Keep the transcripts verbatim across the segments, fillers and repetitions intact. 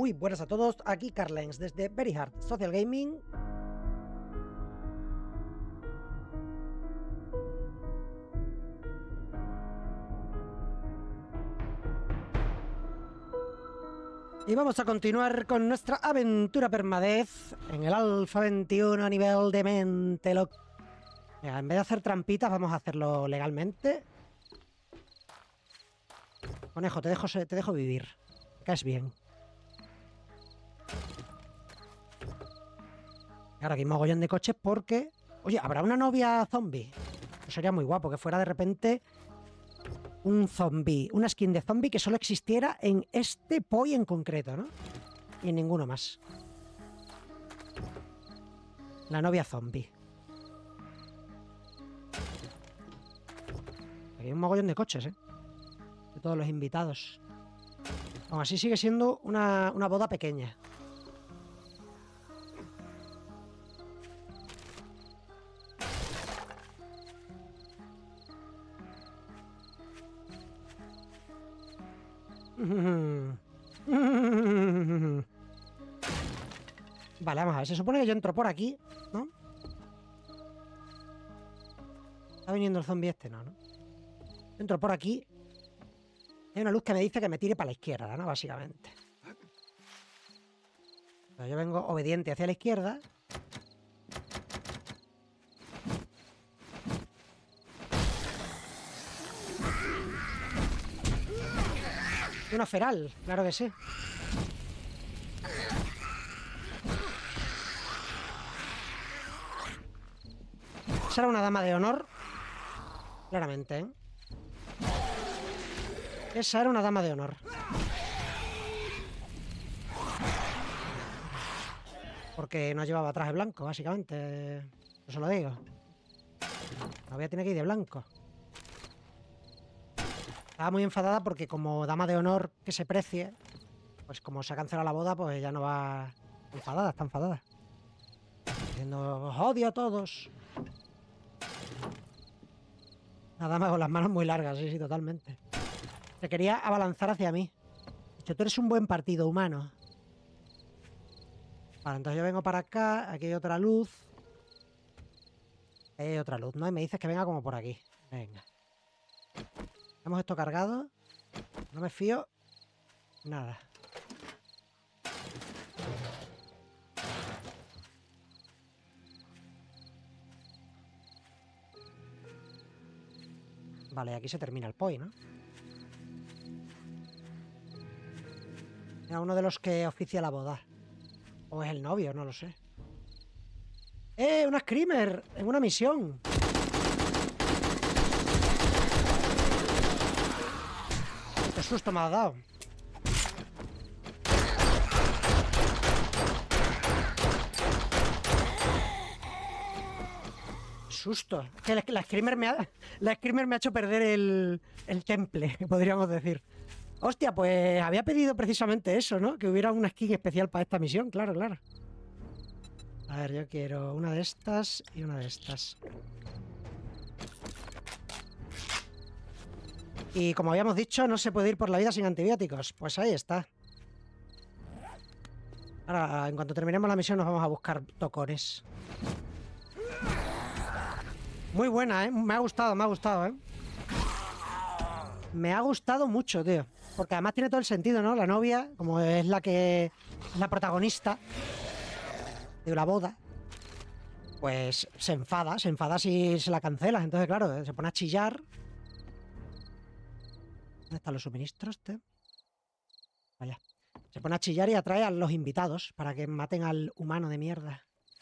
Muy buenas a todos, aquí Carlens desde Very Hard Social Gaming. Y vamos a continuar con nuestra aventura permadez en el Alfa veintiuno a nivel de mente. Lo... Mira, en vez de hacer trampitas, vamos a hacerlo legalmente. Conejo, te dejo, te dejo vivir. Me caes bien. Y ahora aquí hay mogollón de coches porque... Oye, ¿habrá una novia zombie? Pues sería muy guapo que fuera de repente un zombie, una skin de zombie que solo existiera en este poi en concreto, ¿no? Y en ninguno más. La novia zombie. Aquí hay un mogollón de coches, ¿eh? De todos los invitados. Aún así sigue siendo una, una boda pequeña. Vale, vamos a ver. Se supone que yo entro por aquí, ¿no? ¿Está viniendo el zombie este? No, ¿no? Entro por aquí. Hay una luz que me dice que me tire para la izquierda, ¿no? Básicamente. Pero yo vengo obediente hacia la izquierda. Una feral, claro que sí. Esa era una dama de honor. Claramente, ¿eh? Esa era una dama de honor. Porque no llevaba traje blanco, básicamente. Eso lo digo. La novia tiene que ir de blanco. Estaba muy enfadada porque como dama de honor que se precie, pues como se ha cancelado la boda, pues ya no va... Enfadada, está enfadada. Diciendo, os odio a todos. La dama con las manos muy largas, sí, sí, totalmente. Se quería abalanzar hacia mí. Dicho, tú eres un buen partido humano. Vale, entonces yo vengo para acá, aquí hay otra luz. Ahí hay otra luz, ¿no? Y me dices que venga como por aquí. Venga. Hemos esto cargado. No me fío. Nada. Vale, aquí se termina el poi, ¿no? Era uno de los que oficia la boda. O es el novio, no lo sé. ¡Eh! ¡Una screamer! En una misión. ¡Qué susto me ha dado! Susto. Que la, la, screamer me ha, la screamer me ha hecho perder el, el temple, podríamos decir. Hostia, pues había pedido precisamente eso, ¿no? Que hubiera una skin especial para esta misión, claro, claro. A ver, yo quiero una de estas y una de estas. Y como habíamos dicho, no se puede ir por la vida sin antibióticos. Pues ahí está. Ahora, en cuanto terminemos la misión, nos vamos a buscar tocones. Muy buena, ¿eh? Me ha gustado, me ha gustado, ¿eh? Me ha gustado mucho, tío. Porque además tiene todo el sentido, ¿no? La novia, como es la que es la protagonista de la boda, pues se enfada, se enfada si se la cancelas. Entonces, claro, se pone a chillar. ¿Dónde están los suministros, tío? Vaya. Se pone a chillar y atrae a los invitados para que maten al humano de mierda.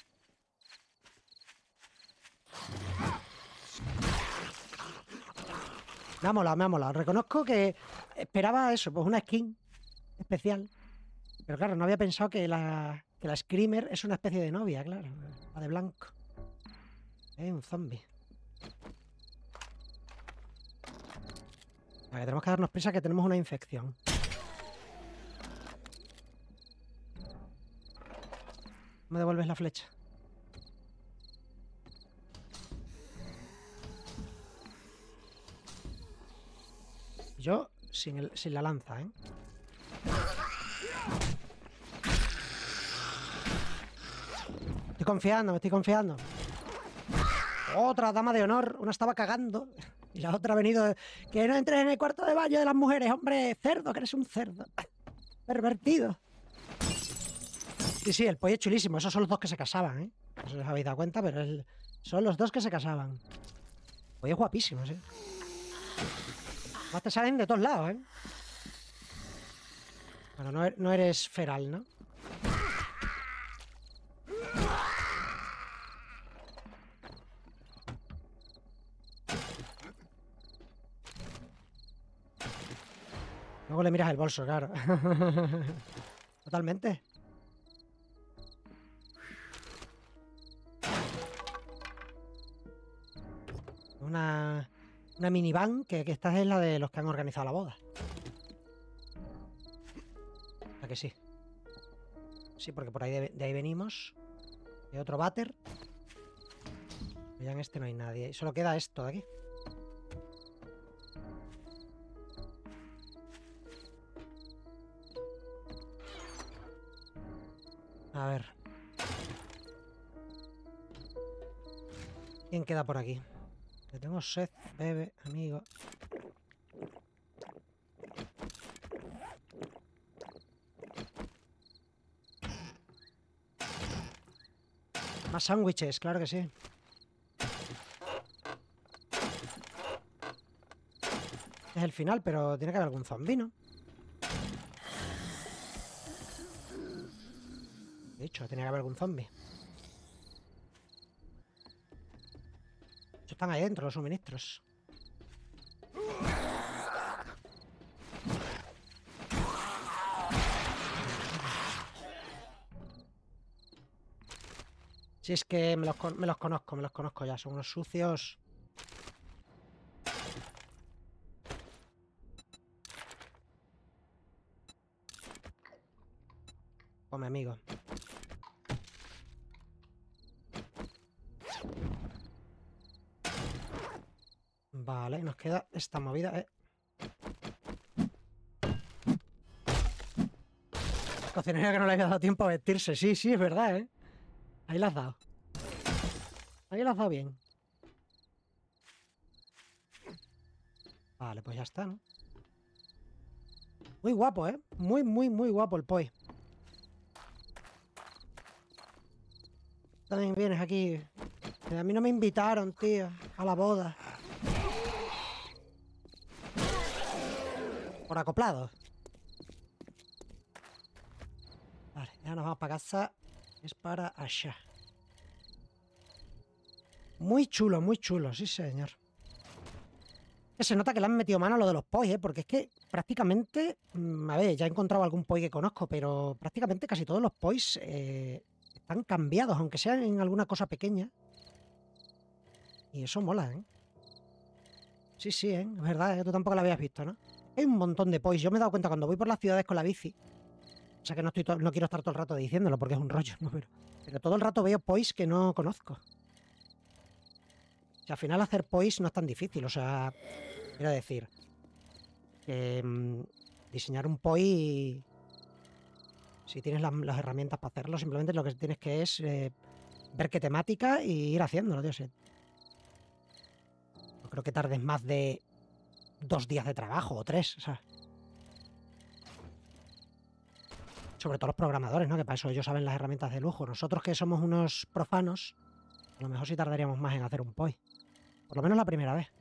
Me ha molado, me ha molado. Reconozco que esperaba eso, pues una skin especial. Pero claro, no había pensado que la, que la Screamer es una especie de novia, claro. La de blanco. Es un zombie. Vale, tenemos que darnos prisa que tenemos una infección. ¿Me devuelves la flecha? Yo sin, el, sin la lanza, ¿eh? estoy confiando, me estoy confiando. Otra dama de honor. Una estaba cagando y la otra ha venido... Que no entres en el cuarto de baño de las mujeres, hombre. Cerdo, que eres un cerdo. Pervertido. Sí, sí, el pollo es chulísimo. Esos son los dos que se casaban, ¿eh? No sé si os habéis dado cuenta, pero el... son los dos que se casaban. El pollo es guapísimo, sí. Más te salen de todos lados, ¿eh? Bueno, no, no eres feral, ¿no? Luego le miras el bolso, claro. Totalmente. Una, una minivan, que, que esta es la de los que han organizado la boda. ¿A que sí? Sí, porque por ahí de, de ahí venimos. Hay otro váter. Ya en este no hay nadie. Solo queda esto de aquí. A ver. ¿Quién queda por aquí? Que tengo sed, bebe, amigo. Más sándwiches, claro que sí. Es el final, pero tiene que haber algún zombi, ¿no? De hecho, tiene que haber algún zombi. Están ahí dentro los suministros. Si es que me los, me los conozco, me los conozco ya. Son unos sucios. Come, amigo. Vale, nos queda esta movida, ¿eh? Cocinera que no le había dado tiempo a vestirse. Sí, sí, es verdad, ¿eh? Ahí la has dado. Ahí la has dado bien. Vale, pues ya está, ¿no? Muy guapo, ¿eh? Muy, muy, muy guapo el poi. También vienes aquí. A mí no me invitaron, tío, a la boda. Por acoplado. Vale, ya nos vamos para casa. Es para allá. Muy chulo, muy chulo, sí señor. Se nota que le han metido mano a lo de los pois, ¿eh? Porque es que prácticamente... Mmm, a ver, ya he encontrado algún poi que conozco, pero prácticamente casi todos los pois eh, están cambiados, aunque sean en alguna cosa pequeña. Y eso mola, ¿eh? Sí, sí, ¿eh? Es verdad, ¿eh? Tú tampoco lo habías visto, ¿no? Hay un montón de pois. Yo me he dado cuenta cuando voy por las ciudades con la bici. O sea que no, estoy no quiero estar todo el rato diciéndolo porque es un rollo, ¿no? Pero, pero todo el rato veo pois que no conozco. O sea, al final hacer pois no es tan difícil. O sea, quiero decir, que mmm, diseñar un poi, si tienes las, las herramientas para hacerlo, simplemente lo que tienes que es eh, ver qué temática y ir haciéndolo, tío. Sí. No creo que tardes más de dos días de trabajo o tres, o sea. Sobre todo los programadores, ¿no? Que para eso ellos saben las herramientas de lujo. Nosotros que somos unos profanos, a lo mejor sí tardaríamos más en hacer un poi. Por lo menos la primera vez.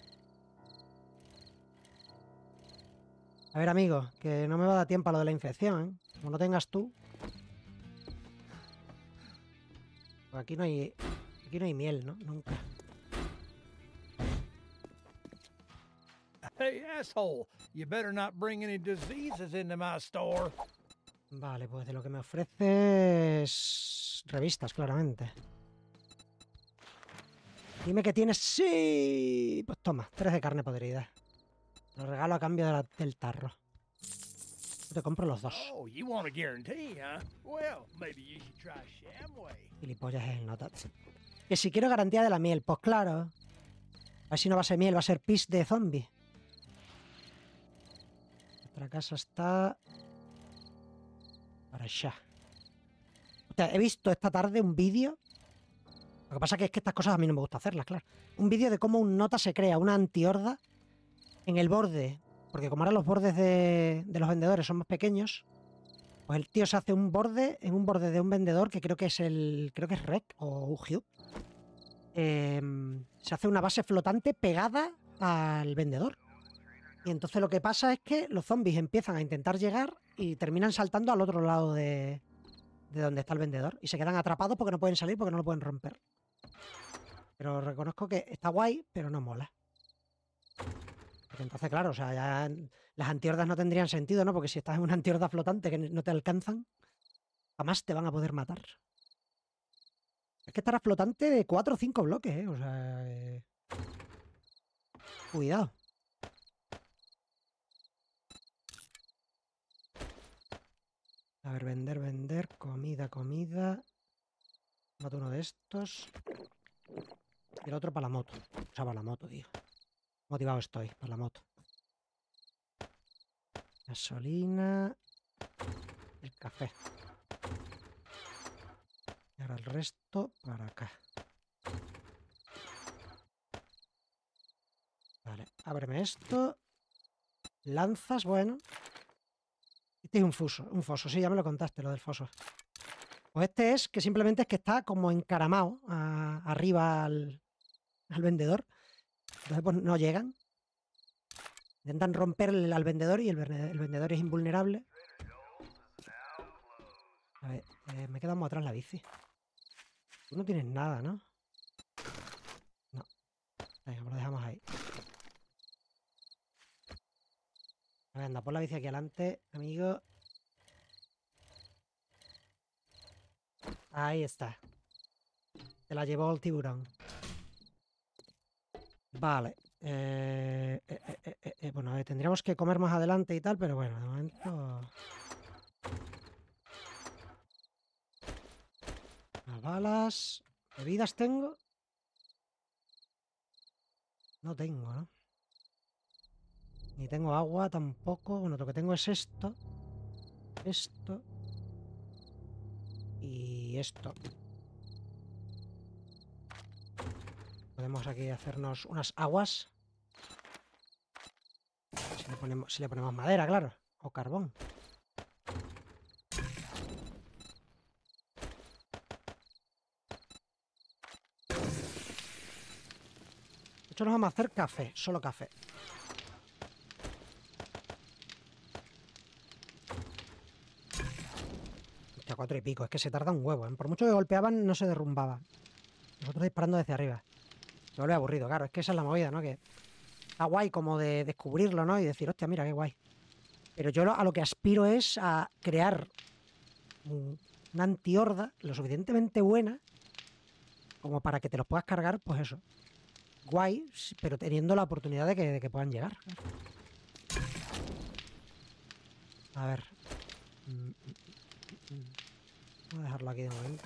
A ver, amigo, que no me va a dar tiempo a lo de la infección, ¿eh? Como no tengas tú. Pues aquí no hay... Aquí no hay miel, ¿no? Nunca. Hey, asshole, you better not bring any diseases into my store. Vale, pues de lo que me ofreces... Revistas, claramente. Dime que tienes... ¡Sí! Pues toma, tres de carne podrida. Lo regalo a cambio de la, del tarro. Te compro los dos. Oh, you want a guarantee, huh? Well, maybe you should try Shamway. Gilipollas es el nota. Que si quiero garantía de la miel, pues claro. A ver si no va a ser miel, va a ser pis de zombie. Nuestra casa está... para allá. Hostia, he visto esta tarde un vídeo. Lo que pasa que es que estas cosas a mí no me gusta hacerlas, claro. Un vídeo de cómo un nota se crea una antihorda en el borde. Porque como ahora los bordes de, de los vendedores son más pequeños, pues el tío se hace un borde en un borde de un vendedor que creo que es el. Creo que es Rec o Ugio. Eh, se hace una base flotante pegada al vendedor. Y entonces lo que pasa es que los zombies empiezan a intentar llegar y terminan saltando al otro lado de, de donde está el vendedor. Y se quedan atrapados porque no pueden salir, porque no lo pueden romper. Pero reconozco que está guay, pero no mola. Porque entonces, claro, o sea, ya las antihordas no tendrían sentido, ¿no? Porque si estás en una antihorda flotante que no te alcanzan, jamás te van a poder matar. Es que estará flotante de cuatro o cinco bloques, ¿eh? O sea... Eh... Cuidado. A ver, vender, vender, comida, comida. Mato uno de estos. Y el otro para la moto. O sea, para la moto, tío. Motivado estoy, para la moto. Gasolina. El café. Y ahora el resto para acá. Vale, ábreme esto. Lanzas, bueno. Este es un fuso, un foso, sí, ya me lo contaste, lo del foso. Pues este es que simplemente es que está como encaramado a, arriba al, al vendedor. Entonces pues no llegan. Intentan romper el, al vendedor y el, el vendedor es invulnerable. A ver, eh, me he quedado muy atrás la bici. Tú no tienes nada, ¿no? No. Venga, pues lo dejamos ahí. A ver, anda, pon la bici aquí adelante, amigo. Ahí está. Se la llevó el tiburón. Vale. Eh, eh, eh, eh, eh, bueno, a ver, tendríamos que comer más adelante y tal, pero bueno, de momento... Las balas... ¿Bebidas tengo? No tengo, ¿no? Ni tengo agua tampoco. Bueno, lo que tengo es esto. Esto. Y esto. Podemos aquí hacernos unas aguas. Si le ponemos, si le ponemos madera, claro. O carbón. De hecho, nos vamos a hacer café. Solo café. Hostia, cuatro y pico. Es que se tarda un huevo, ¿eh? Por mucho que golpeaban, no se derrumbaba. Nosotros disparando desde arriba. Se vuelve aburrido, claro. Es que esa es la movida, ¿no? Que está guay como de descubrirlo, ¿no? Y decir, hostia, mira, qué guay. Pero yo a lo que aspiro es a crear una antihorda lo suficientemente buena como para que te los puedas cargar, pues eso. Guay, pero teniendo la oportunidad de que, de que puedan llegar. A ver. Voy a dejarlo aquí de momento.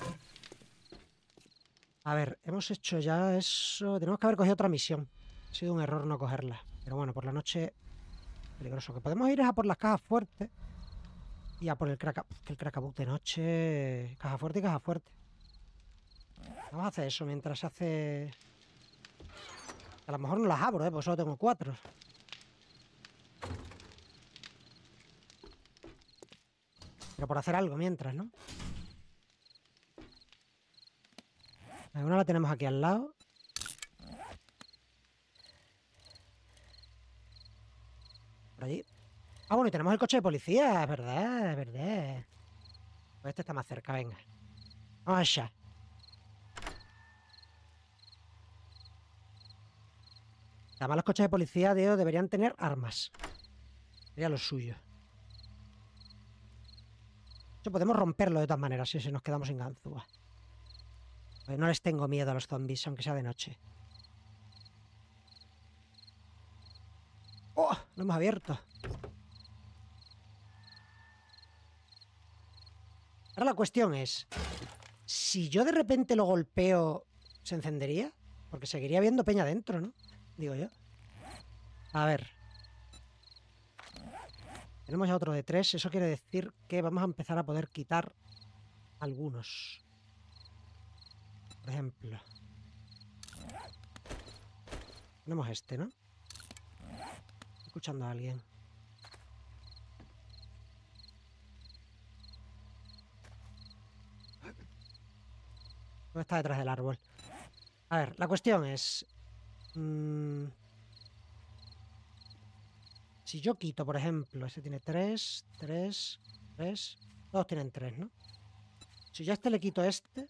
A ver, hemos hecho ya eso. Tenemos que haber cogido otra misión. Ha sido un error no cogerla. Pero bueno, por la noche... Peligroso. Que podemos ir es a por las cajas fuertes. Y a por el crack... Que el crackaboo de noche... Caja fuerte y caja fuerte. Vamos a hacer eso mientras se hace... A lo mejor no las abro, ¿eh? Porque solo tengo cuatro. Pero por hacer algo mientras, ¿no? Una la tenemos aquí al lado. Por allí. Ah, bueno, y tenemos el coche de policía, es verdad, es verdad. Pues este está más cerca, venga. Vamos allá. Además, los coches de policía, tío, deberían tener armas. Sería lo suyo. De hecho, podemos romperlo de todas maneras si, si nos quedamos sin ganzúa. Pues no les tengo miedo a los zombies, aunque sea de noche. ¡Oh! Lo hemos abierto. Ahora la cuestión es... Si yo de repente lo golpeo, ¿se encendería? Porque seguiría habiendo peña dentro, ¿no? Digo yo. A ver. Tenemos ya otro de tres. Eso quiere decir que vamos a empezar a poder quitar algunos. Por ejemplo. Tenemos este, ¿no? Estoy escuchando a alguien. ¿Dónde está detrás del árbol? A ver, la cuestión es... Mmm, si yo quito, por ejemplo, este tiene tres, tres, tres... Todos tienen tres, ¿no? Si yo a este le quito este...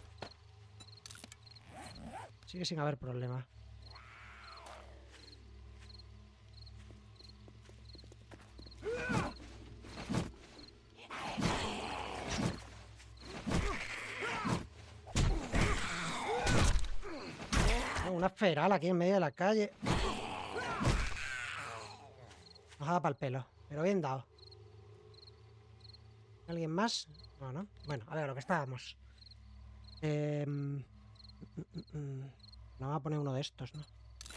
Sigue sin haber problema. Una feral aquí en medio de la calle. Nos ha dado para el pelo, pero bien dado. ¿Alguien más? No, no. Bueno, a ver, lo que estábamos. Eh, mm, mm, mm. Vamos a poner uno de estos, ¿no?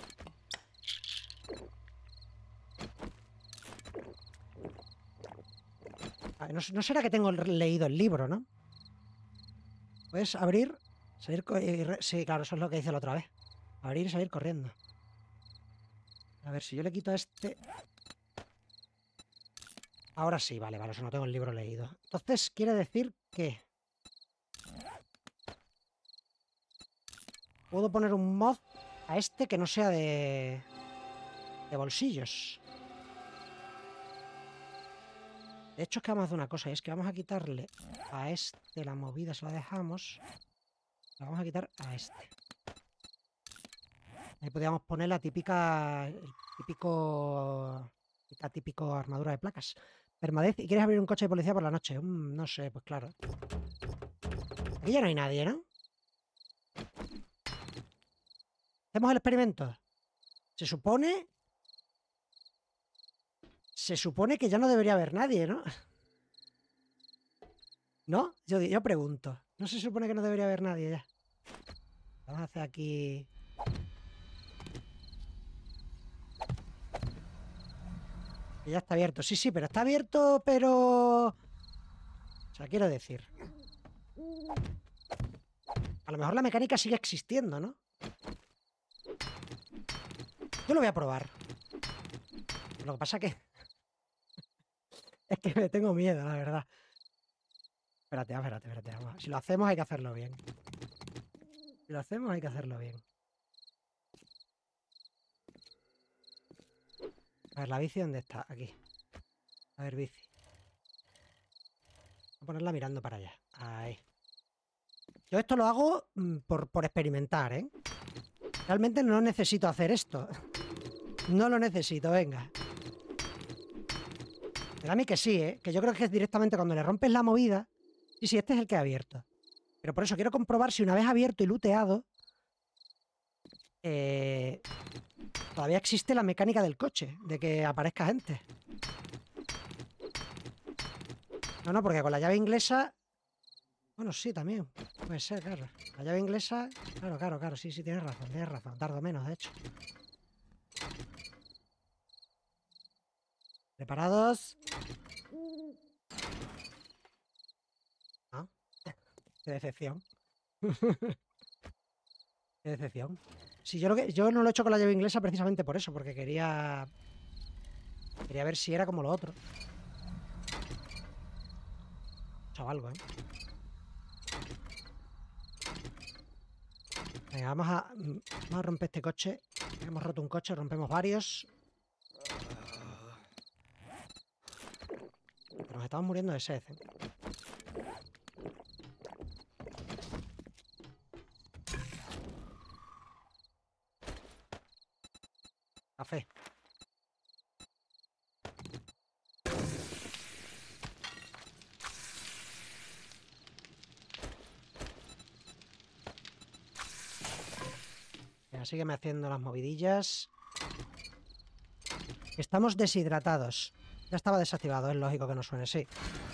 A ver, no, no será que tengo leído el libro, ¿no? Puedes abrir, salir... Y re... Sí, claro, eso es lo que hice la otra vez. Abrir y salir corriendo. A ver, si yo le quito a este... Ahora sí, vale, vale, eso no tengo el libro leído. Entonces, quiere decir que... Puedo poner un mod a este que no sea de... de bolsillos. De hecho, es que vamos a hacer una cosa, y es que vamos a quitarle a este la movida, se la dejamos. La vamos a quitar a este. Ahí podríamos poner la típica... El típico... La típico armadura de placas. Permadez, ¿y quieres abrir un coche de policía por la noche? Mm, no sé, pues claro. Aquí ya no hay nadie, ¿no? Hacemos el experimento. Se supone... Se supone que ya no debería haber nadie, ¿no? ¿No? Yo, yo pregunto. ¿No se supone que no debería haber nadie ya? Vamos a hacer aquí... Que ya está abierto. Sí, sí, pero está abierto, pero... O sea, quiero decir... A lo mejor la mecánica sigue existiendo, ¿no? Yo lo voy a probar. Lo que pasa que... es que me tengo miedo, la verdad. Espérate, espérate, espérate. Vamos. Si lo hacemos hay que hacerlo bien. Si lo hacemos hay que hacerlo bien. A ver, ¿la bici dónde está? Aquí. A ver, bici. Voy a ponerla mirando para allá. Ahí. Yo esto lo hago mm, por, por experimentar, ¿eh? Realmente no necesito hacer esto. No lo necesito, venga. Pero a mí que sí, ¿eh? Que yo creo que es directamente cuando le rompes la movida. Sí, sí, este es el que he abierto. Pero por eso quiero comprobar si una vez abierto y looteado... Eh, todavía existe la mecánica del coche, de que aparezca gente. No, no, porque con la llave inglesa... Bueno, sí, también. Puede ser, claro. La llave inglesa... Claro, claro, claro. Sí, sí, tienes razón, tienes razón. Tardo menos, de hecho. ¿Preparados? ¿Ah? Qué decepción. Qué decepción. Sí, yo, lo que, yo no lo he hecho con la llave inglesa precisamente por eso, porque quería... Quería ver si era como lo otro. He hecho algo, ¿eh? Venga, vamos a, vamos a romper este coche. Hemos roto un coche, rompemos varios. Pero nos estamos muriendo de sed, ¿eh? Café. Venga, sígueme haciendo las movidillas. Estamos deshidratados. Ya estaba desactivado, es lógico que no suene, sí.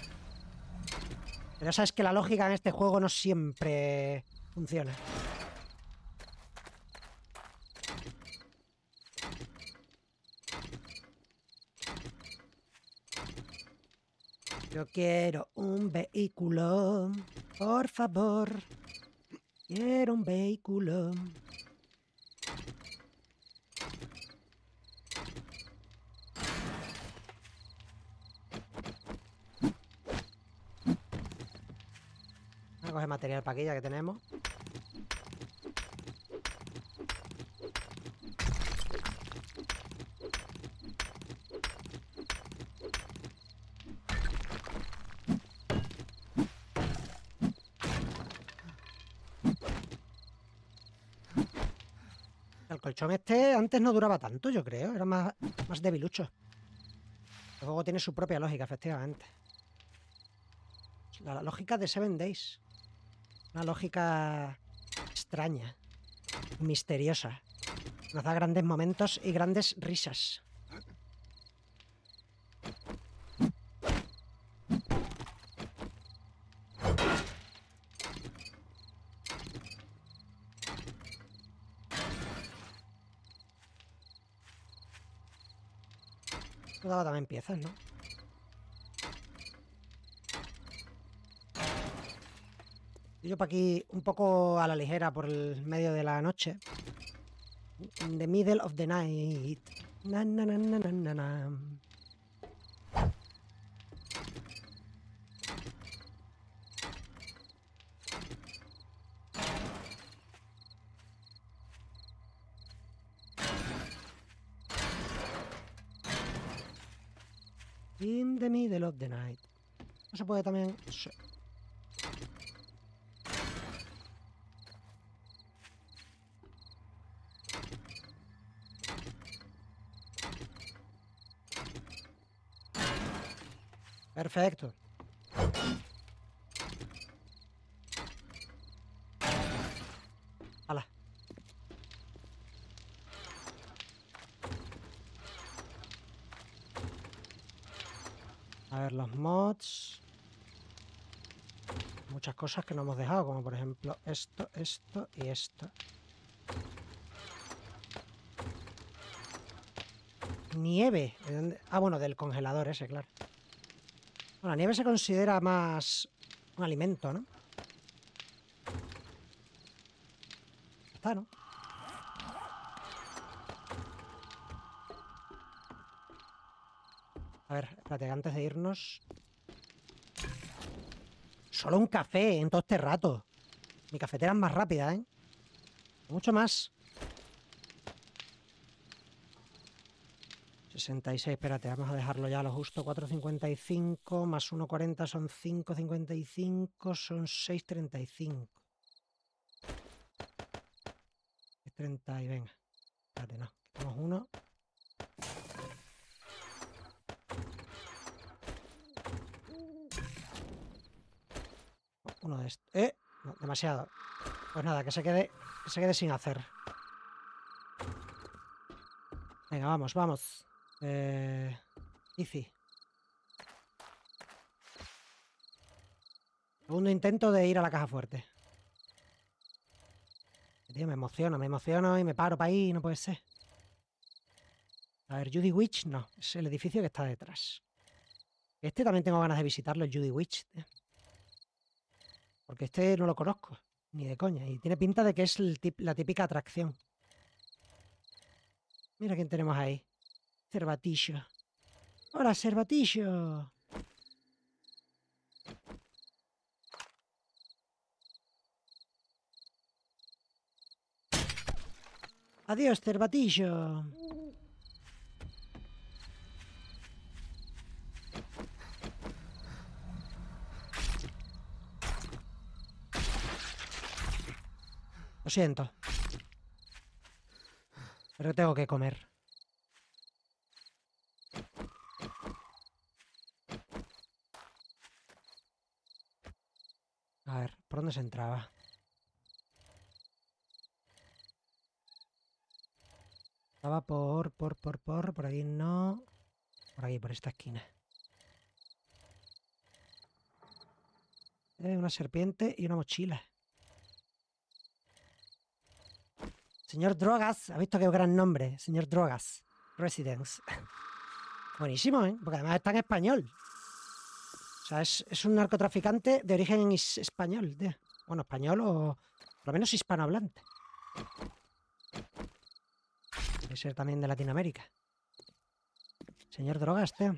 Pero sabes que la lógica en este juego no siempre funciona. Yo quiero un vehículo. Por favor. Quiero un vehículo. Vamos a coger material para aquí ya que tenemos. El colchón este antes no duraba tanto, yo creo. Era más, más debilucho. El juego tiene su propia lógica, efectivamente. La, la lógica de Seven Days. Una lógica extraña, misteriosa. Nos da grandes momentos y grandes risas. Esto daba también piezas, ¿no? Yo para aquí un poco a la ligera por el medio de la noche. In the middle of the night. Na, na, na, na, na, na, na. In the middle of the night. ¿No se puede también? Sí. Perfecto. Hala. A ver, los mods. Muchas cosas que no hemos dejado, como por ejemplo esto, esto y esto. Nieve. ¿De dónde? Ah, bueno, del congelador ese, claro. Bueno, la nieve se considera más un alimento, ¿no? Está, ¿no? A ver, espérate, antes de irnos... Solo un café en todo este rato. Mi cafetera es más rápida, ¿eh? Mucho más. sesenta y seis, espérate, vamos a dejarlo ya a lo justo. cuatro cincuenta y cinco más uno cuarenta son cinco cincuenta y cinco, son seis treinta y cinco. seis treinta y venga. Espérate, no. Quitamos uno. Uno de estos. ¡Eh! No, demasiado. Pues nada, que se quede, que se quede sin hacer. Venga, vamos, vamos. Eh, easy. Segundo intento de ir a la caja fuerte. Tío, me emociono, me emociono y me paro para ahí, no puede ser. A ver, Judy Witch, no. Es el edificio que está detrás. Este también tengo ganas de visitarlo, el Judy Witch. Tío. Porque este no lo conozco, ni de coña. Y tiene pinta de que es el tip, la típica atracción. Mira quién tenemos ahí. Cervatillo. ¡Hola, Cervatillo! Adiós, Cervatillo. Lo siento. Pero tengo que comer. A ver, ¿por dónde se entraba? Estaba por, por, por, por, por aquí no. Por aquí, por esta esquina. Eh, una serpiente y una mochila. Señor Drogas, ¿ha visto qué gran nombre? Señor Drogas. Residence. Buenísimo, ¿eh? Porque además está en español. sea, es, es un narcotraficante de origen is- español. tío. Bueno, español o por lo menos hispanohablante. Debe ser también de Latinoamérica. Señor Drogas, tío.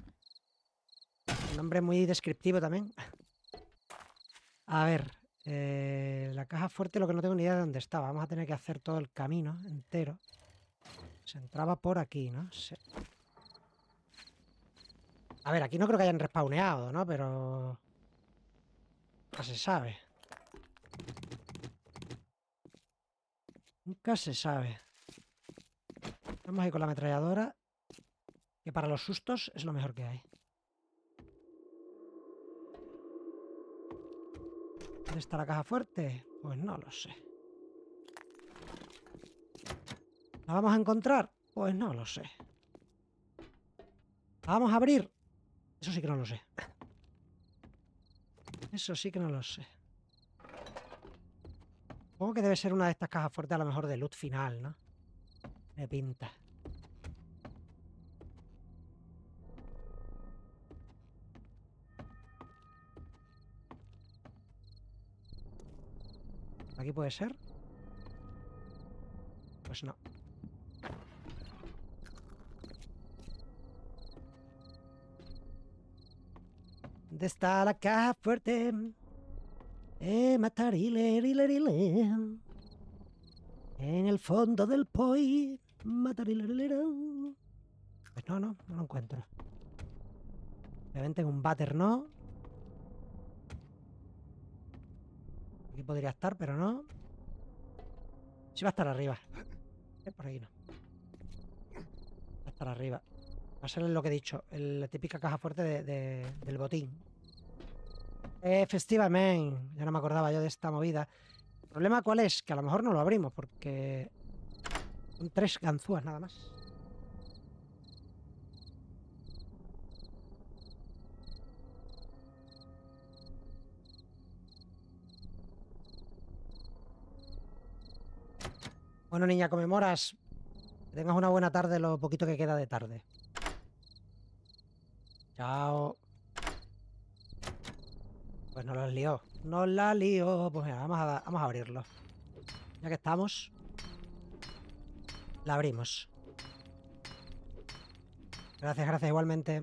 Un nombre muy descriptivo también. A ver, eh, la caja fuerte, lo que no tengo ni idea de dónde estaba. Vamos a tener que hacer todo el camino entero. Se entraba por aquí, ¿no? Sí. A ver, aquí no creo que hayan respawneado, ¿no? Pero... nunca se sabe. Nunca se sabe. Vamos ahí con la ametralladora, que para los sustos es lo mejor que hay. ¿Dónde está la caja fuerte? Pues no lo sé. ¿La vamos a encontrar? Pues no lo sé. ¿La vamos a abrir? Eso sí que no lo sé. Eso sí que no lo sé. Supongo que debe ser una de estas cajas fuertes a lo mejor de loot final, ¿no? Me pinta. ¿Aquí puede ser? Pues no. ¿Dónde está la caja fuerte? Eh, matarile, rile, rile. En el fondo del poi. Matarile, rile, rile. Pues no, no, no lo encuentro. Obviamente en un váter no. Aquí podría estar, pero no. Sí va a estar arriba. Eh, por aquí no. Va a estar arriba. Va a ser lo que he dicho. el- la típica caja fuerte de- de- del botín. Efectivamente. Ya no me acordaba yo de esta movida. ¿El problema cuál es? Que a lo mejor no lo abrimos porque son tres ganzúas nada más. Bueno, niña, conmemoras. Que tengas una buena tarde lo poquito que queda de tarde. Chao. Pues no la lió. No la lió. Pues mira, vamos a, vamos a abrirlo. Ya que estamos, la abrimos. Gracias, gracias igualmente.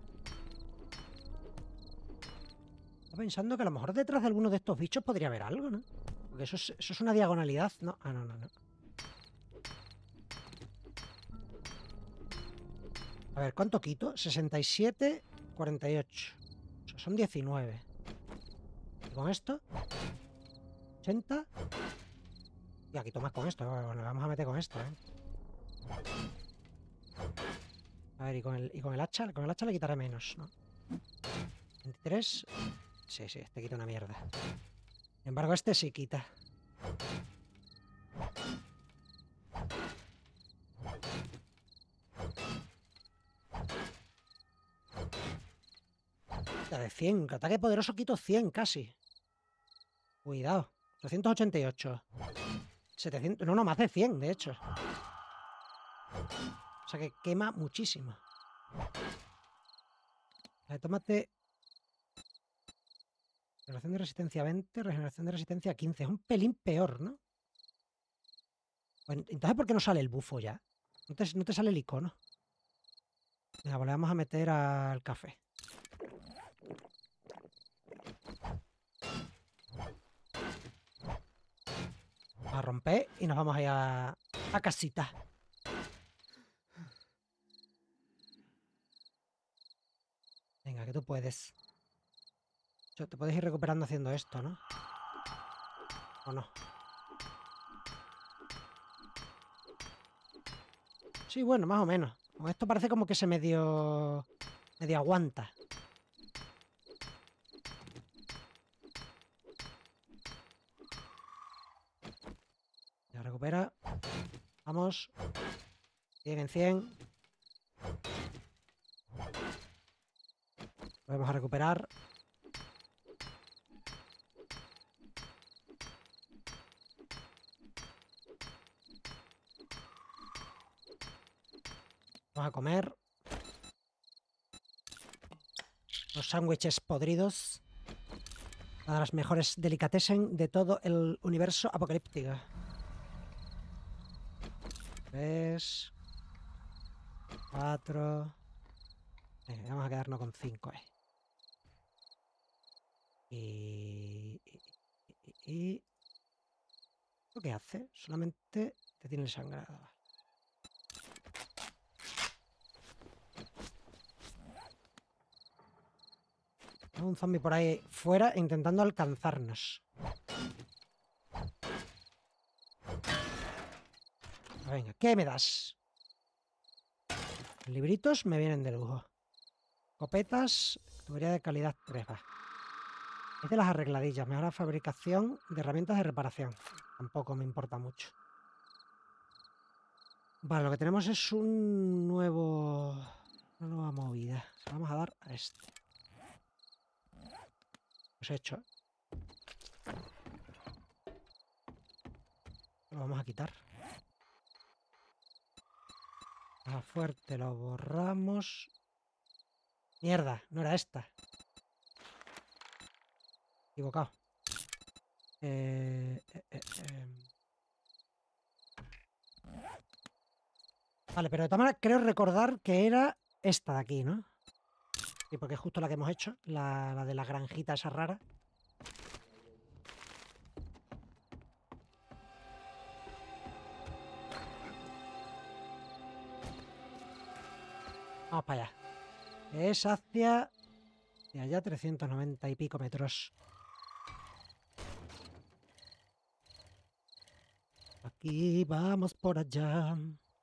Estoy pensando que a lo mejor detrás de alguno de estos bichos podría haber algo, ¿no? Porque eso es, eso es una diagonalidad, ¿no? Ah, no, no, no. A ver, ¿cuánto quito? sesenta y siete, cuarenta y ocho. O sea, son diecinueve. ¿Y con esto? ochenta. Ya, quito más con esto. Bueno, vamos a meter con esto, ¿eh? A ver, y con el, y con el hacha, con el hacha le quitaré menos, ¿no? veintitrés. Sí, sí, este quita una mierda. Sin embargo, este sí quita. Ya de cien. Ataque poderoso quito cien casi. Cuidado. trescientos ochenta y ocho. setecientos. No, no, más de cien, de hecho. O sea que quema muchísimo. Vale, tómate. Regeneración de resistencia veinte, regeneración de resistencia quince. Es un pelín peor, ¿no? Pues, entonces, ¿por qué no sale el bufo ya? No te, no te sale el icono. Venga, pues le vamos a meter al café. Vamos a romper y nos vamos a ir a, a casita. Venga, que tú puedes. Te puedes ir recuperando haciendo esto, ¿no? ¿O no? Sí, bueno, más o menos. Con esto parece como que se medio... medio aguanta. Ya recupera. Vamos. cien en cien. Vamos a recuperar. Vamos a comer. Los sándwiches podridos. Una de las mejores delicatessen de todo el universo apocalíptico. Tres. Cuatro. Venga, vamos a quedarnos con cinco, eh. Y... y, y, y... ¿Lo que hace? Solamente te tiene el sangrado. Hay un zombie por ahí fuera intentando alcanzarnos. Venga, ¿qué me das? Libritos me vienen de lujo. Copetas, categoría de calidad tres, va. Es de las arregladillas, mejora fabricación de herramientas de reparación. Tampoco me importa mucho. Vale, lo que tenemos es un nuevo... Una nueva movida. Se la vamos a dar a este. Pues hecho. Lo vamos a quitar. A fuerte lo borramos. Mierda, no era esta. Equivocado. Eh, eh, eh, eh. Vale, pero de todas maneras creo recordar que era esta de aquí, ¿no? Sí, porque es justo la que hemos hecho. La, la de la granjita esa rara. Vamos para allá. Es hacia... De allá trescientos noventa y pico metros. Aquí vamos por allá.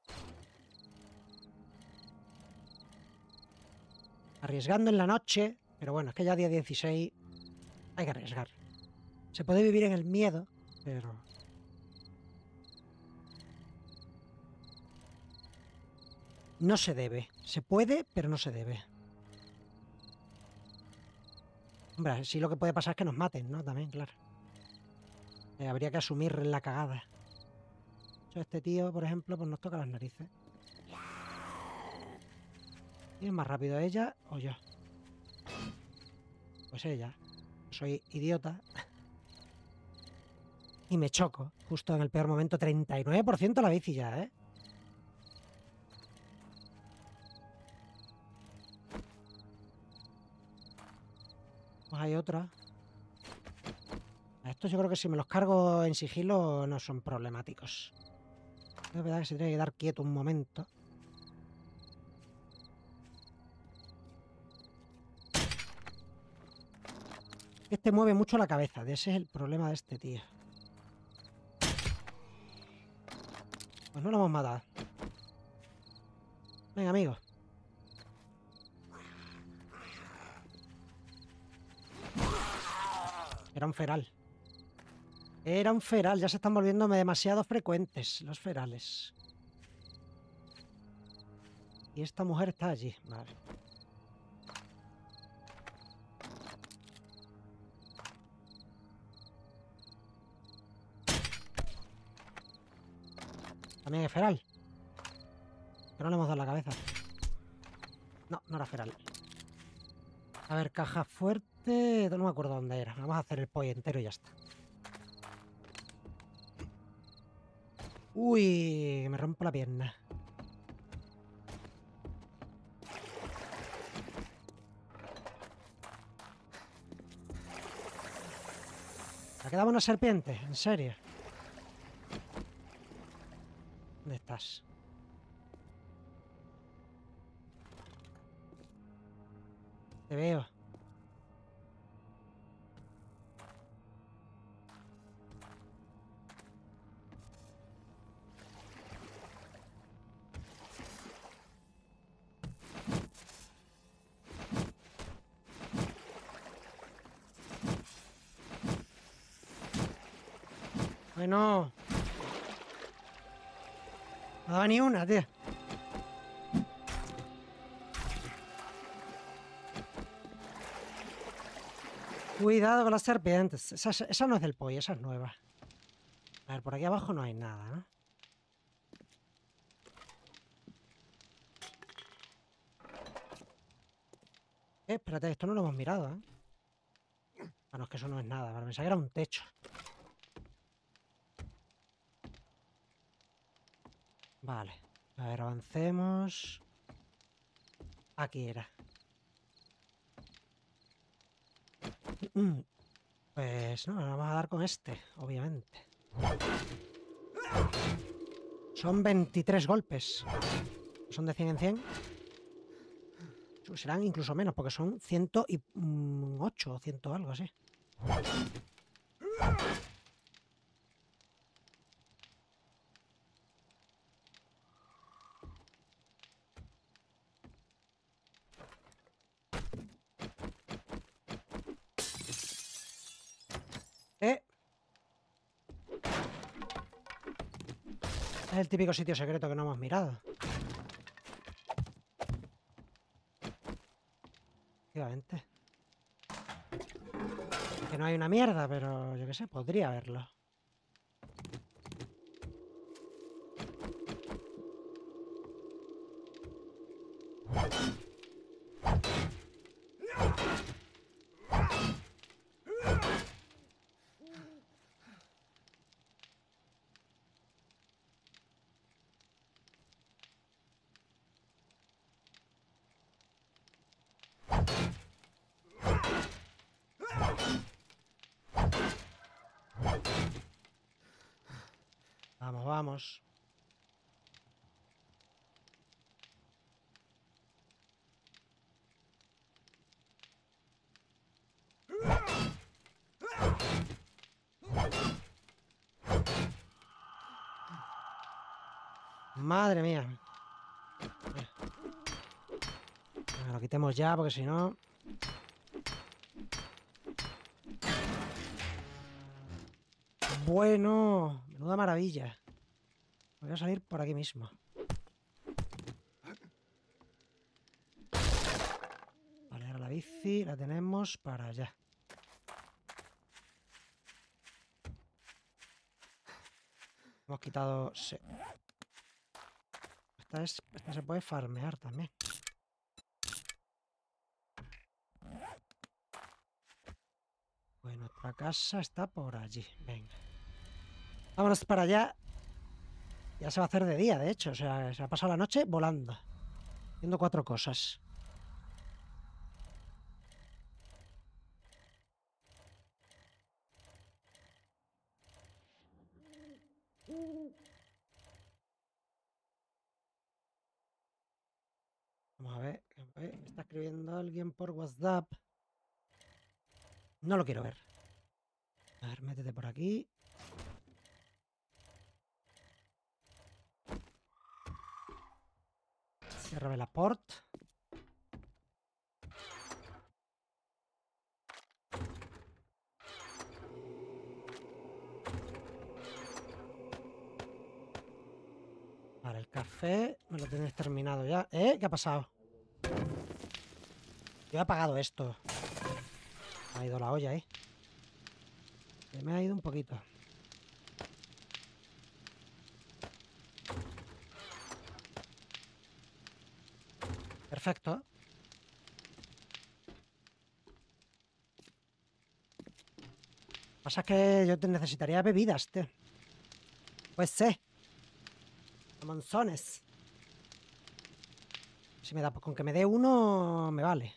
Arriesgando en la noche. Pero bueno, es que ya día dieciséis hay que arriesgar. Se puede vivir en el miedo, pero... No se debe. Se puede, pero no se debe. Hombre, sí lo que puede pasar es que nos maten, ¿no? También, claro. Eh, habría que asumir la cagada. Este tío, por ejemplo, pues nos toca las narices. ¿Quién es más rápido, ella o yo? Pues ella. Soy idiota. Y me choco. Justo en el peor momento. treinta y nueve por ciento la bici ya, ¿eh? Pues hay otra. Estos yo creo que si me los cargo en sigilo no son problemáticos. Es verdad que se tiene que dar quieto un momento. Este mueve mucho la cabeza. Ese es el problema de este tío. Pues no lo hemos matado. Venga, amigo. Era un feral. Era un feral. Ya se están volviéndome demasiado frecuentes los ferales. Y esta mujer está allí. Vale. También es feral. Que no le hemos dado la cabeza. No, no era feral. A ver, caja fuerte... No me acuerdo dónde era. Vamos a hacer el pollo entero y ya está. Uy, me rompo la pierna. ¿Me ha quedado una serpiente? ¿En serio? ¿Dónde estás? Te veo. Bueno. No daba ni una, tío. Cuidado con las serpientes. Esa, esa no es del pollo, esa es nueva. A ver, por aquí abajo no hay nada, ¿no? Eh, espérate, esto no lo hemos mirado, ¿eh? Bueno, es que eso no es nada, vale, pensaba que era un techo. Vale, a ver, avancemos. Aquí era. Pues no, vamos a dar con este, obviamente. Son veintitrés golpes. Son de cien en cien. Serán incluso menos, porque son ciento ocho o ciento algo así. Eh. Es el típico sitio secreto que no hemos mirado. Efectivamente. Que no hay una mierda, pero yo qué sé, podría haberlo. Vamos, vamos. Madre mía. Venga, lo quitemos ya, porque si no... Bueno, menuda maravilla. Voy a salir por aquí mismo. Vale, ahora la bici la tenemos para allá. Hemos quitado... Sí. Esta, es... Esta se puede farmear también. Pues nuestra casa está por allí. Venga. Vámonos para allá. Ya se va a hacer de día, de hecho. O sea, se ha pasado la noche volando. Haciendo cuatro cosas. Vamos a ver. Me está escribiendo alguien por WhatsApp. No lo quiero ver. A ver, métete por aquí. Cierra la port. Vale, el café me lo tienes terminado ya. ¿Eh? ¿Qué ha pasado? Yo he apagado esto. Me ha ido la olla, ¿eh? Me ha ido un poquito. Perfecto. Pasa que yo te necesitaría bebidas, tío. Pues sé. Monzones. Si me da, pues con que me dé uno, me vale.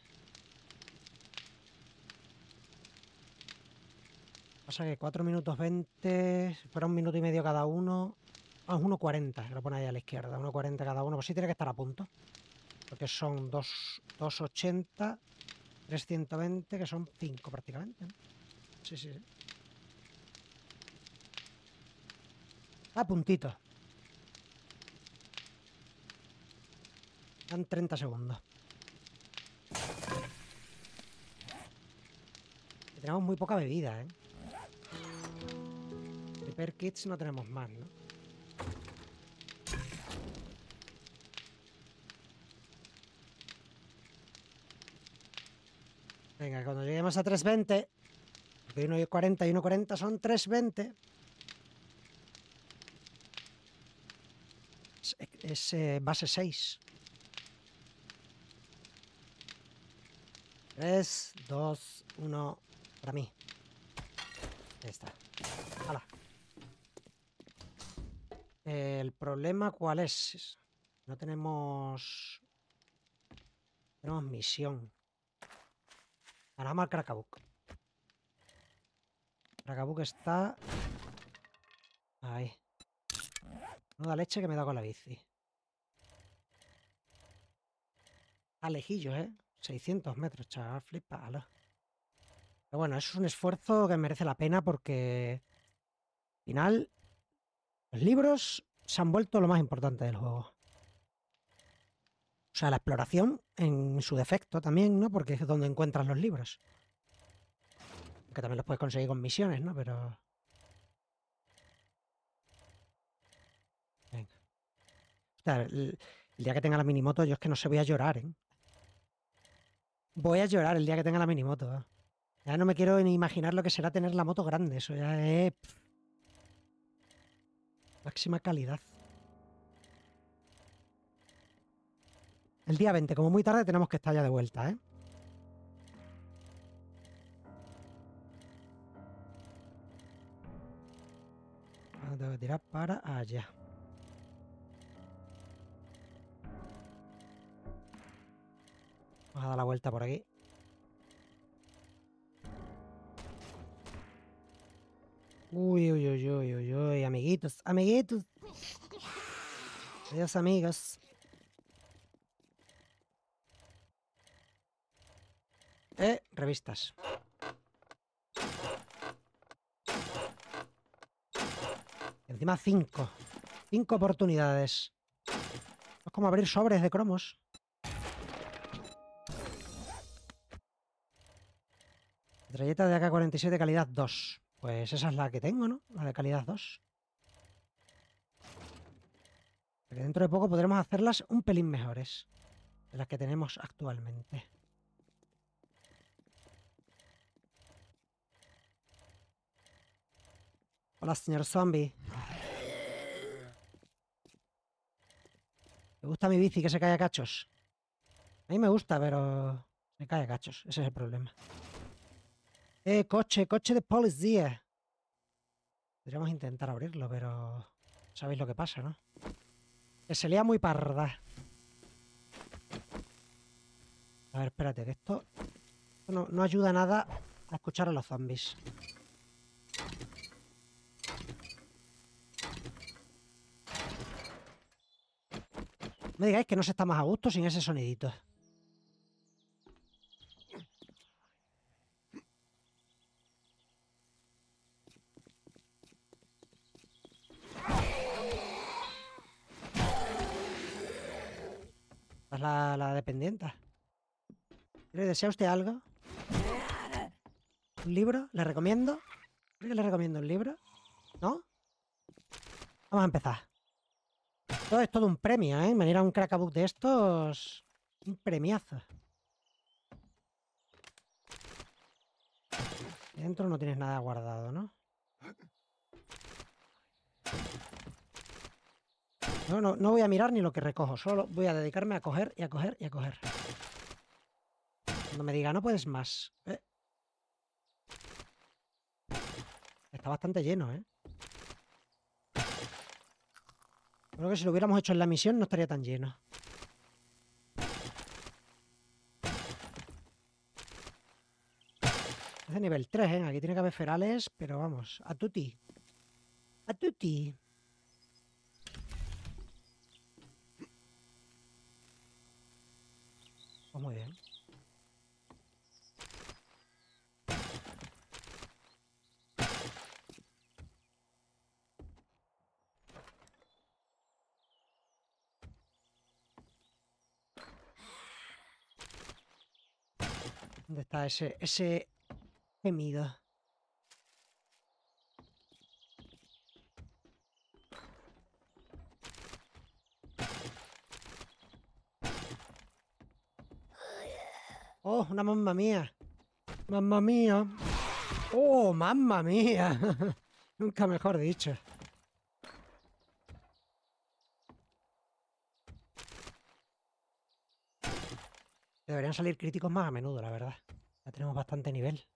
Pasa que cuatro minutos veinte, si fuera un minuto y medio cada uno. Ah, es uno cuarenta, que lo pone ahí a la izquierda. uno cuarenta cada uno, pues sí tiene que estar a punto. Porque son dos, dos ochenta, trescientos veinte, que son cinco prácticamente, ¿no? Sí, sí, sí. A puntito. Dan treinta segundos. Y tenemos muy poca bebida, ¿eh? Repair kits no tenemos más, ¿no? Venga, cuando lleguemos a trescientos veinte, porque uno cuarenta y uno cuarenta son trescientos veinte. Es, es eh, base seis. tres, dos, uno, para mí. Ahí está. ¡Hala! El problema, ¿cuál es? No tenemos... Tenemos misión. Ganamos al Cracabuc. Cracabuc está... Ahí. No da leche que me da con la bici. A lejillo, ¿eh? seiscientos metros, chaval. Flipalo. Pero bueno, es un esfuerzo que merece la pena porque... Al final... Los libros se han vuelto lo más importante del juego. O sea, la exploración en su defecto también, ¿no? Porque es donde encuentras los libros. Que también los puedes conseguir con misiones, ¿no? Pero... Venga. O sea, el, el día que tenga la minimoto, yo es que no sé, voy a llorar, ¿eh? Voy a llorar el día que tenga la minimoto, ¿eh? Ya no me quiero ni imaginar lo que será tener la moto grande. Eso ya es... pff, máxima calidad. El día veinte, como muy tarde, tenemos que estar ya de vuelta, ¿eh? Ahora tengo que tirar para allá. Vamos a dar la vuelta por aquí. Uy, uy, uy, uy, uy, uy, amiguitos, amiguitos. Adiós, amigos. Eh, revistas. Encima cinco. Cinco oportunidades. Es como abrir sobres de cromos. Metralleta de A K cuarenta y siete calidad dos. Pues esa es la que tengo, ¿no? La de calidad dos. Porque dentro de poco podremos hacerlas un pelín mejores de las que tenemos actualmente. Hola, señor zombie. ¿Te gusta mi bici que se cae a cachos? A mí me gusta, pero se cae a cachos. Ese es el problema. Eh, coche, coche de policía. Podríamos intentar abrirlo, pero... Sabéis lo que pasa, ¿no? Que se lía muy parda. A ver, espérate, que esto... esto no, no ayuda nada a escuchar a los zombies. No me digáis que no se está más a gusto sin ese sonidito. Es la, la dependienta. ¿Desea usted algo? ¿Un libro? ¿Le recomiendo? ¿Creo que le recomiendo un libro? ¿No? Vamos a empezar. Todo es todo un premio, ¿eh? Venir a un Cracabook de estos... Un premiazo. Dentro no tienes nada guardado, ¿no? No, no, no voy a mirar ni lo que recojo. Solo voy a dedicarme a coger y a coger y a coger. Cuando me diga, no puedes más. Eh. Está bastante lleno, ¿eh? Creo que si lo hubiéramos hecho en la misión no estaría tan lleno. Es de nivel tres, ¿eh? Aquí tiene que haber ferales, pero vamos, a tutti. A tutti. Pues muy bien. ¿Dónde está ese, ese gemido? Oh, una mamma mía. Mamma mía. Oh, mamma mía. Nunca mejor dicho. Deberían salir críticos más a menudo, la verdad. Ya tenemos bastante nivel.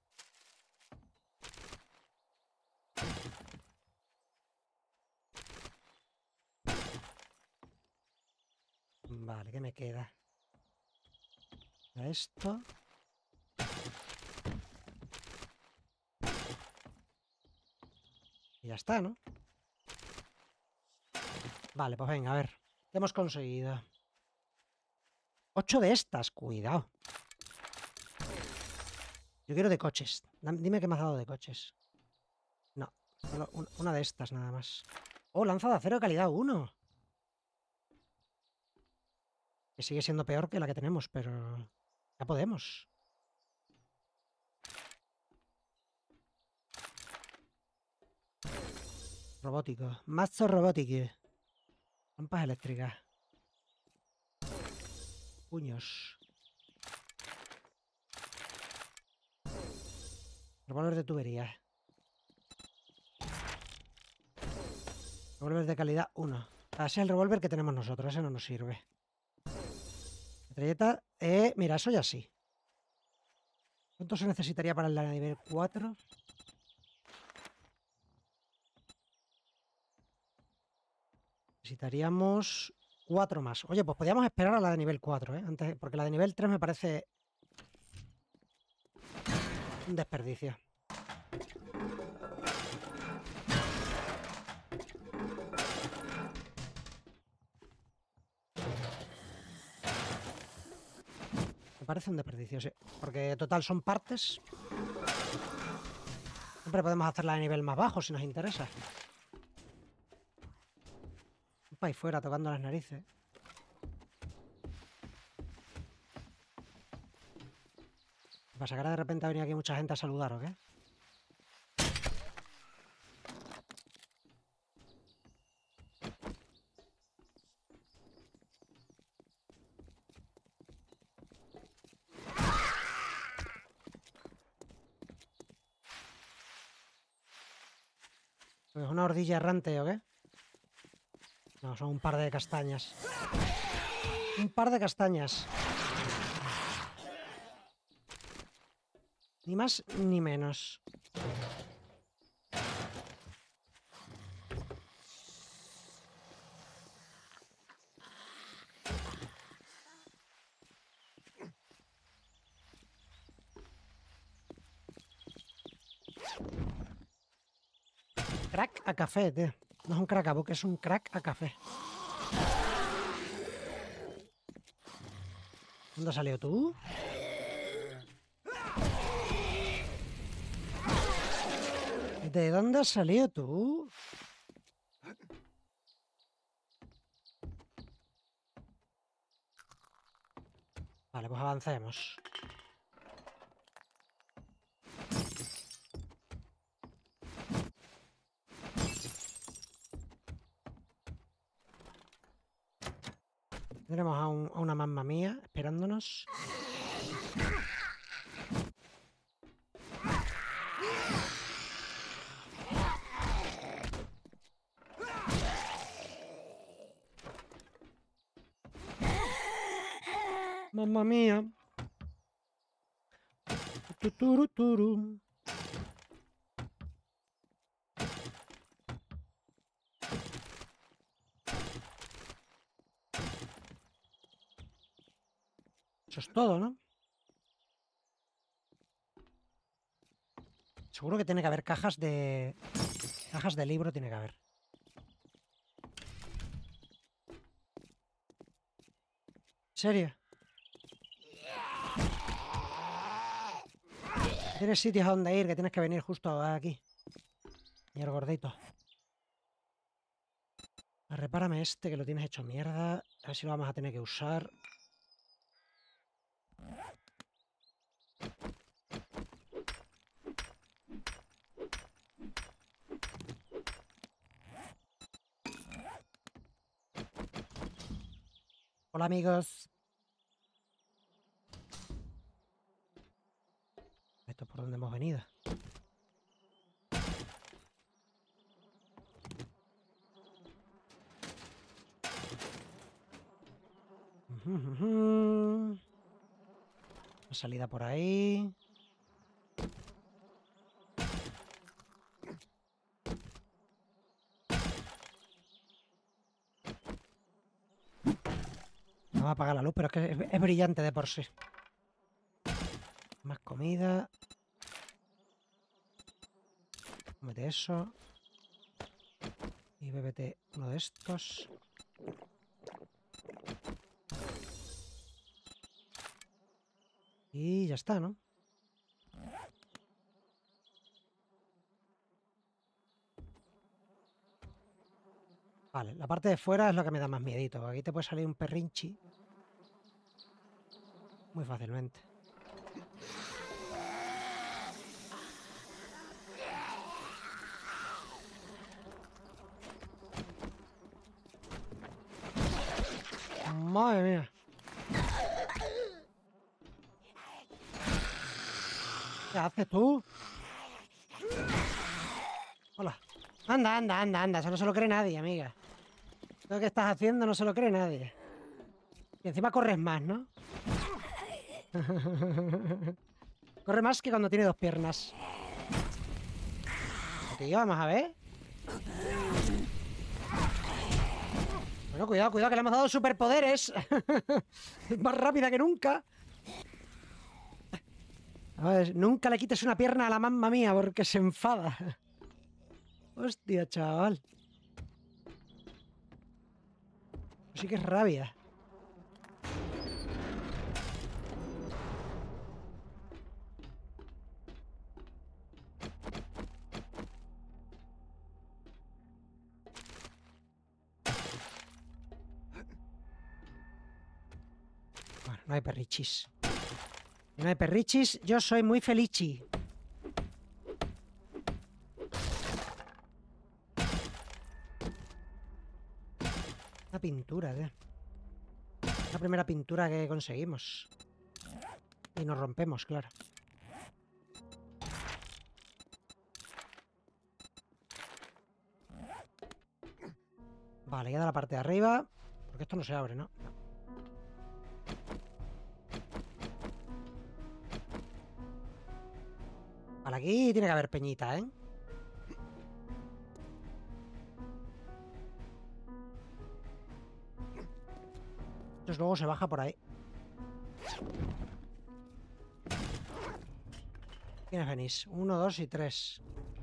Vale, ¿qué me queda? Esto. Y ya está, ¿no? Vale, pues venga, a ver. ¿Qué hemos conseguido? Ocho de estas, cuidado. Yo quiero de coches. Dime qué me has dado de coches. No, solo una de estas nada más. Oh, lanza de acero de calidad uno. Que sigue siendo peor que la que tenemos, pero ya podemos. Robótico. Mazo robótico. Lampas eléctricas. Puños. Revólver de tubería. Revólver de calidad uno. Ese es el revólver que tenemos nosotros. Ese no nos sirve. Metralleta. Eh, mira, eso ya sí. ¿Cuánto se necesitaría para el de nivel cuatro? Necesitaríamos cuatro más. Oye, pues podríamos esperar a la de nivel cuatro, ¿eh? Antes, porque la de nivel tres me parece un desperdicio. Me parece un desperdicio, sí. Porque total son partes. Siempre podemos hacerla de nivel más bajo si nos interesa. Un país fuera tocando las narices. ¿Qué pasa? ¿Que ahora de repente ha venido aquí mucha gente a saludar o qué? ¿Es una ordilla errante o qué? No, son un par de castañas. Un par de castañas. Ni más ni menos. Crack a café, tío. No es un crack a boca, es un crack a café. ¿Dónde has salido tú? ¿De dónde has salido tú? Vale, pues avancemos. Tenemos a, un, a una mamma mía esperándonos. Mamma mía. Tuturu. Eso es todo, ¿no? Seguro que tiene que haber cajas de... Cajas de libro tiene que haber. ¿En serio? Tienes sitios a donde ir, que tienes que venir justo aquí. Señor gordito. Repárame este, que lo tienes hecho mierda. A ver si lo vamos a tener que usar. Hola, amigos. Esto es por donde hemos venido. La salida por ahí. Vamos a apagar la luz, pero es que es, es brillante de por sí. Más comida. Mete eso. Y bébete uno de estos. Y ya está, ¿no? Vale, la parte de fuera es lo que me da más miedito. Aquí te puede salir un perrinchi. Muy fácilmente. Madre mía. ¿Qué haces tú? Hola. Anda, anda, anda, anda. Eso no se lo cree nadie, amiga. Lo que estás haciendo no se lo cree nadie. Y encima corres más, ¿no? Corre más que cuando tiene dos piernas. Tío, vamos a ver. Bueno, cuidado, cuidado, que le hemos dado superpoderes. Es más rápida que nunca. A ver, nunca le quites una pierna a la mamma mía porque se enfada. Hostia, chaval. Sí que es rabia. Bueno, no hay perrichis. Si no hay perrichis, yo soy muy felici. Una pintura, tío. La primera pintura que conseguimos. Y nos rompemos, claro. Vale, queda la parte de arriba. Porque esto no se abre, ¿no? No. Vale, aquí tiene que haber peñita, ¿eh? Entonces luego se baja por ahí. ¿Quiénes venís? Uno, dos y tres.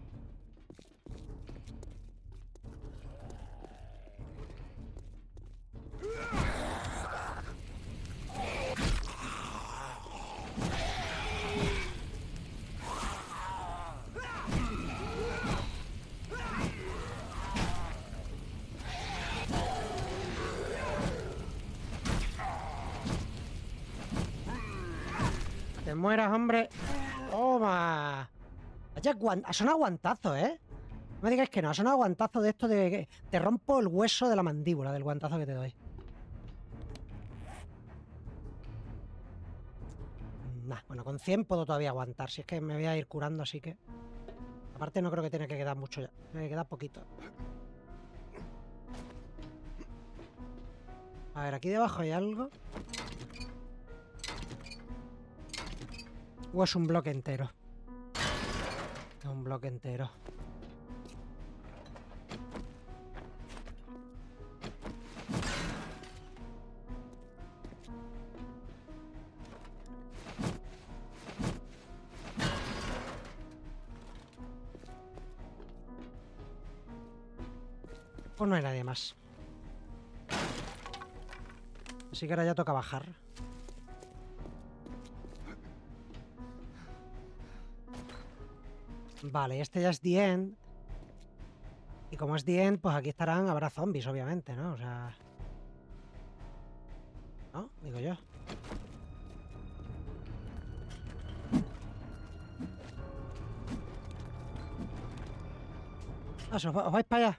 ¡Te mueras, hombre! ¡Toma! Vaya guan... Son aguantazos, ¿eh? No me digáis que no, son aguantazos de esto de que te rompo el hueso de la mandíbula del guantazo que te doy. Nah, bueno, con cien puedo todavía aguantar. Si es que me voy a ir curando, así que... Aparte no creo que tenga que quedar mucho ya. Tiene que quedar poquito. A ver, aquí debajo hay algo. ¿O es un bloque entero? Es un bloque entero. Pues no hay nadie más. Así que ahora ya toca bajar. Vale, este ya es The End. Y como es The End, pues aquí estarán, habrá zombies, obviamente, ¿no? O sea... ¿No? Digo yo. Ah, ¿os, os vais para allá?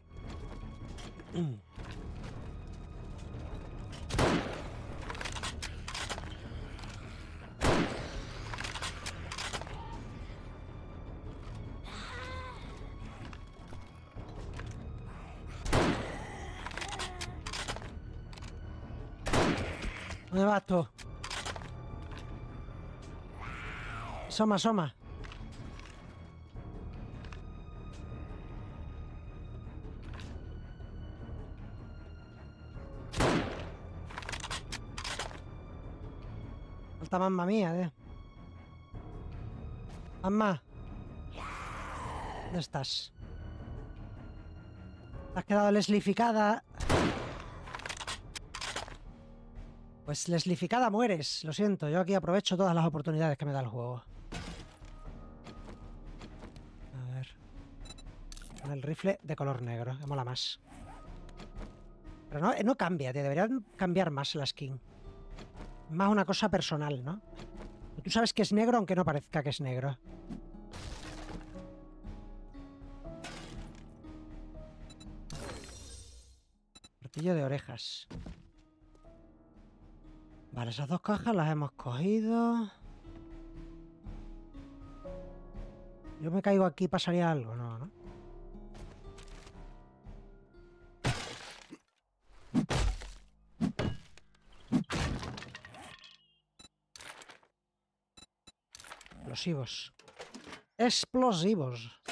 ¿Dónde vas tú? Asoma, asoma. Falta mamma mía, eh. Mamá. ¿Dónde estás? ¿Te has quedado leslificada? Pues leslificada mueres. Lo siento, yo aquí aprovecho todas las oportunidades que me da el juego. A ver. Con el rifle de color negro, que mola más. Pero no, no cambia, tío. Deberían cambiar más la skin. Más una cosa personal, ¿no? Tú sabes que es negro aunque no parezca que es negro. Martillo de orejas. Vale, esas dos cajas las hemos cogido. Yo me caigo aquí, pasaría algo, no, ¿no? Explosivos. Explosivos.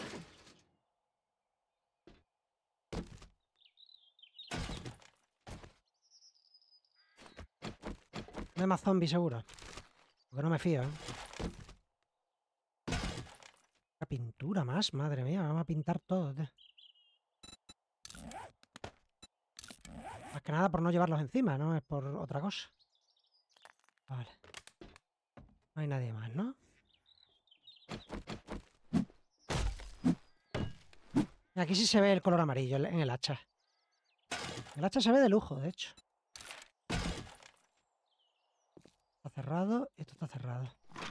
No hay más zombies seguro. Porque no me fío, ¿eh? La pintura más, madre mía, vamos a pintar todo, tío. Más que nada por no llevarlos encima, no es por otra cosa. Vale. No hay nadie más, ¿no? Aquí sí se ve el color amarillo en el hacha. El hacha se ve de lujo, de hecho. Está cerrado y esto está cerrado.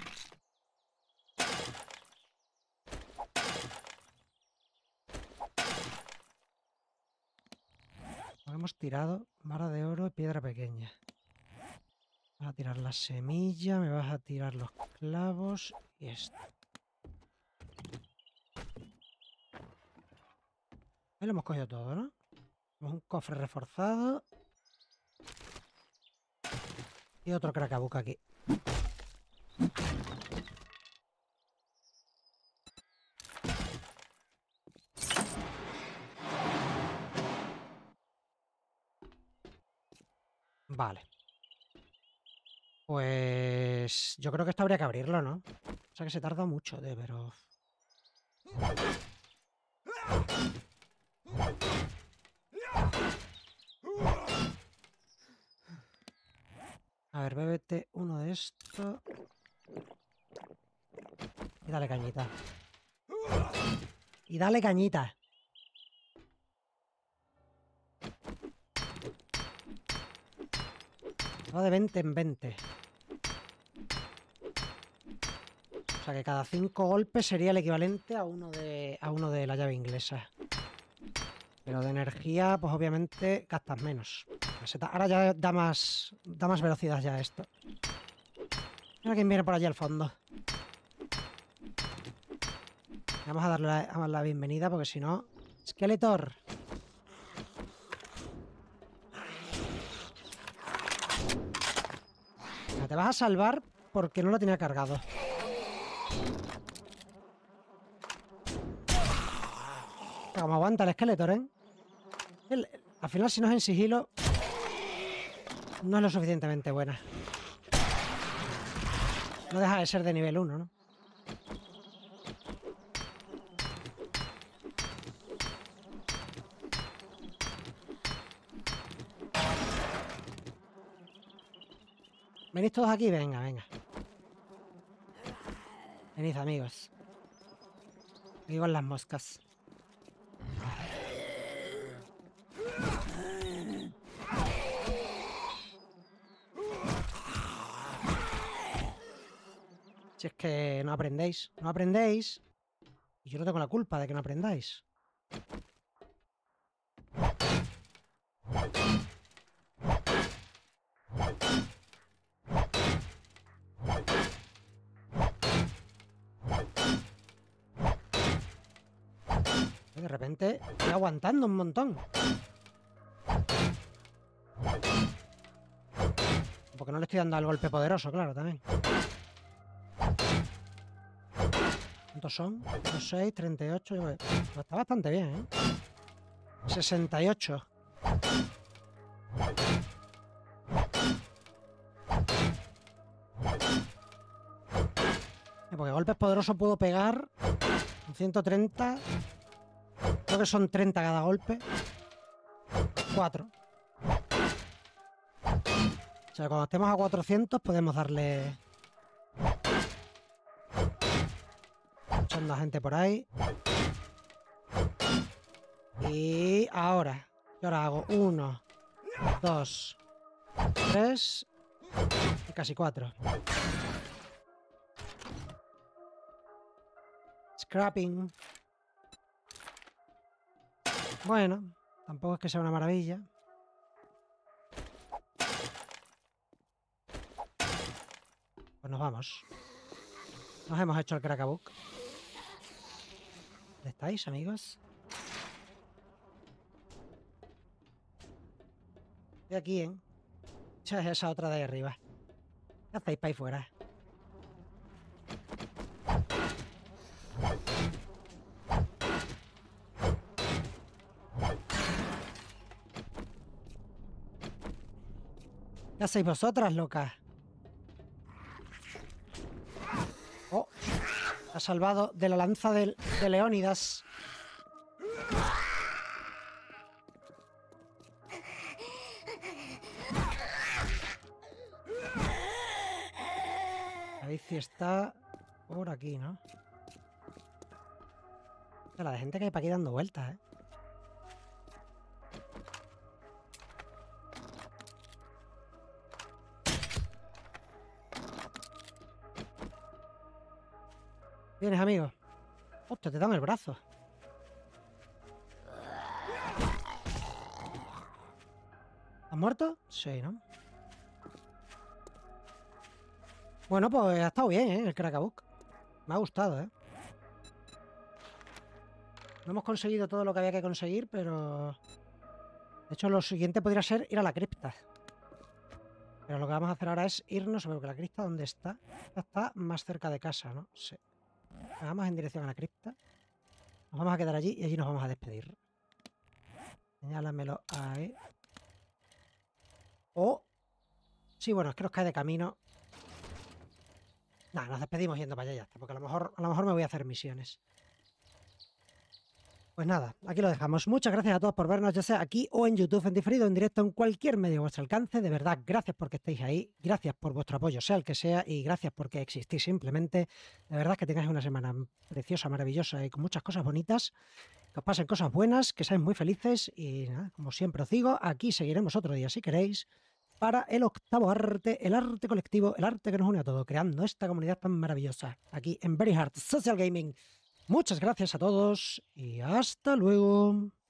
Hemos tirado vara de oro y piedra pequeña. Vas a tirar la semilla, me vas a tirar los clavos y esto. Ahí lo hemos cogido todo, ¿no? Tenemos un cofre reforzado. Y otro cracabuca aquí. Vale. Pues yo creo que esto habría que abrirlo, ¿no? O sea que se tarda mucho, de, pero... A ver, bébete uno de esto. Y dale cañita. Y dale cañita. Va de veinte en veinte. O sea que cada cinco golpes sería el equivalente a uno de, a uno de la llave inglesa. Pero de energía, pues obviamente gastas menos. Ahora ya da más, da más velocidad ya esto. Mira quién viene por allí al fondo. Vamos a darle la, la bienvenida porque si no... Skeletor. Te vas a salvar porque no lo tenía cargado. Como aguanta el Skeletor, ¿eh? El, al final, si no es en sigilo, no es lo suficientemente buena. No deja de ser de nivel uno, ¿no? ¿Venís todos aquí? Venga, venga. Venid, amigos. Aquí con las moscas. Si es que no aprendéis. No aprendéis. Y yo no tengo la culpa de que no aprendáis. De repente estoy aguantando un montón. Porque no le estoy dando al golpe poderoso, claro, también. ¿Cuántos son? dos, seis, treinta y ocho. Pues está bastante bien, ¿eh? sesenta y ocho. Porque golpes poderosos puedo pegar con ciento treinta. Creo que son treinta cada golpe. cuatro. O sea, cuando estemos a cuatrocientos podemos darle... Echando a gente por ahí. Y ahora. Y ahora hago uno, dos, tres y casi cuatro. Scrapping. Bueno, tampoco es que sea una maravilla. Pues nos vamos. Nos hemos hecho el Cracabook. ¿Dónde estáis, amigos? Estoy aquí, ¿eh? Esa es esa otra de ahí arriba. ¿Qué hacéis para ahí fuera? ¿Qué hacéis vosotras, locas? Oh, ha salvado de la lanza de, de Leónidas. Alicia está por aquí, ¿no? La de gente que hay para aquí dando vueltas, ¿eh? ¿Vienes, amigo? Hostia, te dan el brazo. ¿Has muerto? Sí, ¿no? Bueno, pues ha estado bien, ¿eh? El Cracabook. Me ha gustado, ¿eh? No hemos conseguido todo lo que había que conseguir, pero... De hecho, lo siguiente podría ser ir a la cripta. Pero lo que vamos a hacer ahora es irnos, porque la cripta, ¿dónde está? Está más cerca de casa, ¿no? Sí. Vamos en dirección a la cripta. Nos vamos a quedar allí y allí nos vamos a despedir. Señálamelo ahí. Oh. Sí, bueno, es que nos cae de camino. Nada, nos despedimos yendo para allá ya está, porque a lo mejor, a lo mejor me voy a hacer misiones. Pues nada, aquí lo dejamos. Muchas gracias a todos por vernos, ya sea aquí o en YouTube, en diferido, en directo, en cualquier medio a vuestro alcance. De verdad, gracias porque estéis ahí, gracias por vuestro apoyo, sea el que sea, y gracias porque existís simplemente. De verdad que tengáis una semana preciosa, maravillosa y con muchas cosas bonitas. Que os pasen cosas buenas, que seáis muy felices y nada, como siempre os digo, aquí seguiremos otro día si queréis para el octavo arte, el arte colectivo, el arte que nos une a todos, creando esta comunidad tan maravillosa aquí en Very Hard Social Gaming. Muchas gracias a todos y hasta luego.